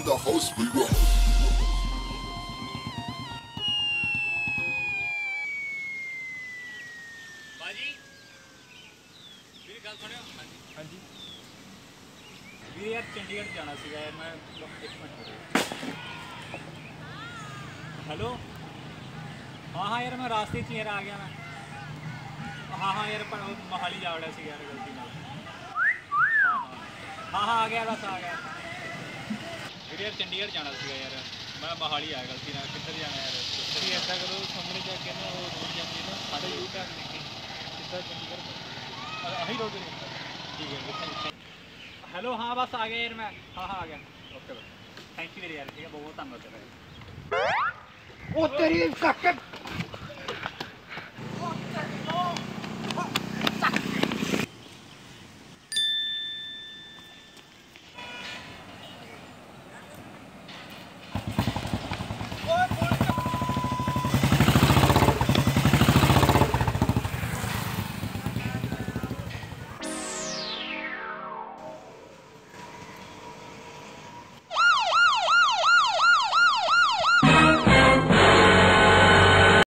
the host we will. बाजी मेरी गल सुनियो। हाँ जी वीर यार चंडीगढ़ जाना सीगा यार मैं एक मिनट। हेलो हाँ हाँ यार मैं रास्ते च यार आ गया मैं। हाँ हाँ यार पर मोहाली जा वड़ा सी यार गलती नाल। हाँ हाँ आ गया बस आ गया। वीर यार चंडीगढ़ जाना सीगा यार मैं मोहाली आया गलती नाल। किधर जाना यार? ਤੁਸੀਂ ऐसा करो सामने जाके ना वो रोड जाती है ना साढ़े यू टर्न लेके सीधा चंडीगढ़ वही रोड ठीक है। हेलो हाँ बस आ गया यार मैं। हाँ हाँ आ गया ओके थैंक यू यार ठीक है बहुत धन्यवाद तेरा। ओ तेरी